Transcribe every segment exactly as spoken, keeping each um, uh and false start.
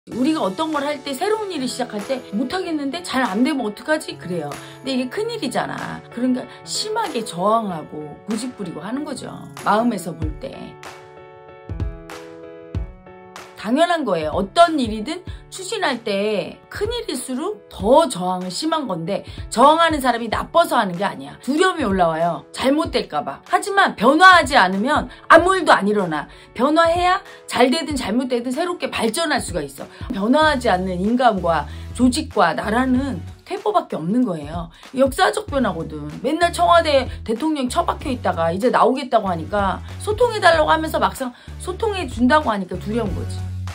우리가 어떤 걸 할 때 새로운 일을 시작할 때 못하겠는데 잘 안 되면 어떡하지? 그래요. 근데 이게 큰일이잖아. 그러니까 심하게 저항하고 고집 부리고 하는 거죠. 마음에서 볼 때. 당연한 거예요. 어떤 일이든 추진할 때 큰일일수록 더 저항을 심한 건데 저항하는 사람이 나빠서 하는 게 아니야. 두려움이 올라와요. 잘못될까봐. 하지만 변화하지 않으면 아무 일도 안 일어나. 변화해야 잘 되든 잘못되든 새롭게 발전할 수가 있어. 변화하지 않는 인간과 조직과 나라는 퇴보밖에 없는 거예요. 역사적 변화거든. 맨날 청와대 대통령이 처박혀 있다가 이제 나오겠다고 하니까 소통해달라고 하면서 막상 소통해준다고 하니까 두려운 거지.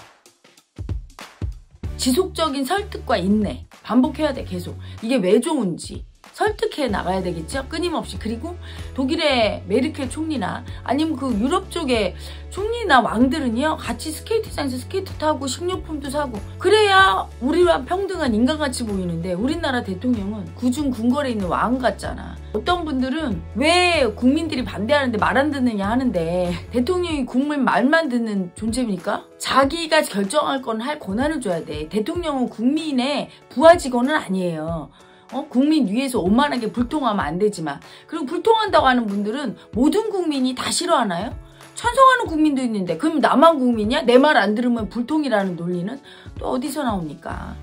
지속적인 설득과 인내 반복해야 돼. 계속. 이게 왜 좋은지 설득해 나가야 되겠죠. 끊임없이. 그리고 독일의 메르켈 총리나 아니면 그 유럽 쪽의 총리나 왕들은요 같이 스케이트장에서 스케이트 타고 식료품도 사고 그래야 우리와 평등한 인간같이 보이는데 우리나라 대통령은 구중 궁궐에 있는 왕 같잖아. 어떤 분들은 왜 국민들이 반대하는데 말 안 듣느냐 하는데 대통령이 국민 말만 듣는 존재입니까? 자기가 결정할 건 할 권한을 줘야 돼. 대통령은 국민의 부하 직원은 아니에요. 어? 국민 위에서 오만하게 불통하면 안 되지만. 그리고 불통한다고 하는 분들은 모든 국민이 다 싫어하나요? 찬성하는 국민도 있는데 그럼 나만 국민이야? 내 말 안 들으면 불통이라는 논리는 또 어디서 나옵니까?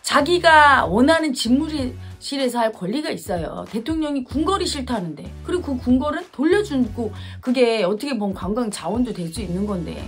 자기가 원하는 집무실에서 할 권리가 있어요. 대통령이 궁궐이 싫다는데 그리고 그 궁궐은 돌려주고 그게 어떻게 보면 관광 자원도 될 수 있는 건데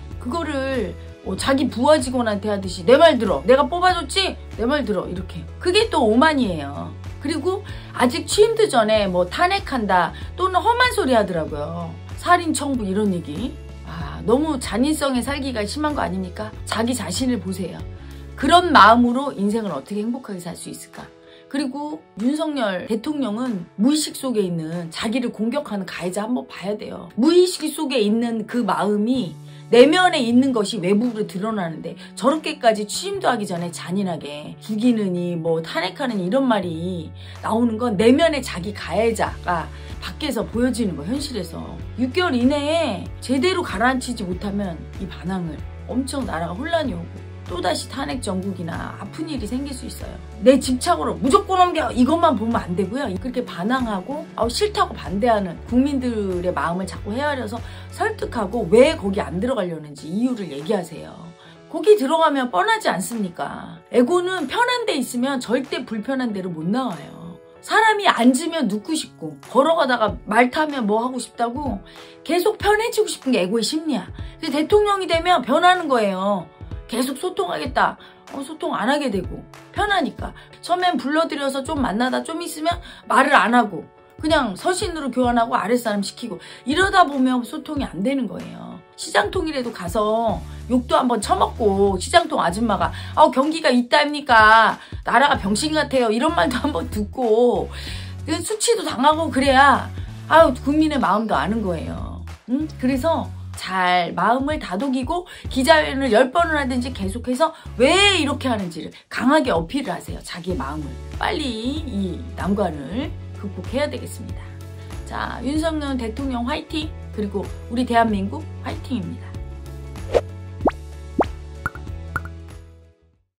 그거를 어, 자기 부하 직원한테 하듯이 내 말 들어. 내가 뽑아줬지? 내 말 들어. 이렇게. 그게 또 오만이에요. 그리고 아직 취임도 전에 뭐 탄핵한다 또는 험한 소리 하더라고요. 살인 청부 이런 얘기. 아, 너무 잔인성에 살기가 심한 거 아닙니까? 자기 자신을 보세요. 그런 마음으로 인생을 어떻게 행복하게 살 수 있을까? 그리고 윤석열 대통령은 무의식 속에 있는 자기를 공격하는 가해자 한번 봐야 돼요. 무의식 속에 있는 그 마음이 내면에 있는 것이 외부로 드러나는데 저렇게까지 취임도 하기 전에 잔인하게 죽이느니 뭐 탄핵하느니 이런 말이 나오는 건 내면에 자기 가해자가 밖에서 보여지는 거 현실에서. 육 개월 이내에 제대로 가라앉히지 못하면 이 반항을 엄청 나라가 혼란이 오고 또다시 탄핵 정국이나 아픈 일이 생길 수 있어요. 내 집착으로 무조건 옮겨 이것만 보면 안 되고요. 그렇게 반항하고 아, 싫다고 반대하는 국민들의 마음을 자꾸 헤아려서 설득하고 왜 거기 안 들어가려는지 이유를 얘기하세요. 거기 들어가면 뻔하지 않습니까? 에고는 편한 데 있으면 절대 불편한 데로 못 나와요. 사람이 앉으면 눕고 싶고 걸어가다가 말 타면 뭐 하고 싶다고 계속 편해지고 싶은 게 에고의 심리야. 근데 대통령이 되면 변하는 거예요. 계속 소통하겠다. 어, 소통 안 하게 되고 편하니까. 처음엔 불러들여서 좀 만나다 좀 있으면 말을 안 하고 그냥 서신으로 교환하고 아랫사람 시키고 이러다 보면 소통이 안 되는 거예요. 시장통이라도 가서 욕도 한번 쳐먹고 시장통 아줌마가 아 경기가 있다입니까? 나라가 병신 같아요. 이런 말도 한번 듣고 수치도 당하고 그래야 아유 국민의 마음도 아는 거예요. 응? 그래서 잘 마음을 다독이고 기자회견을 열 번을 하든지 계속해서 왜 이렇게 하는지를 강하게 어필을 하세요. 자기의 마음을. 빨리 이 난관을 극복해야 되겠습니다. 자, 윤석열 대통령 화이팅! 그리고 우리 대한민국 화이팅입니다.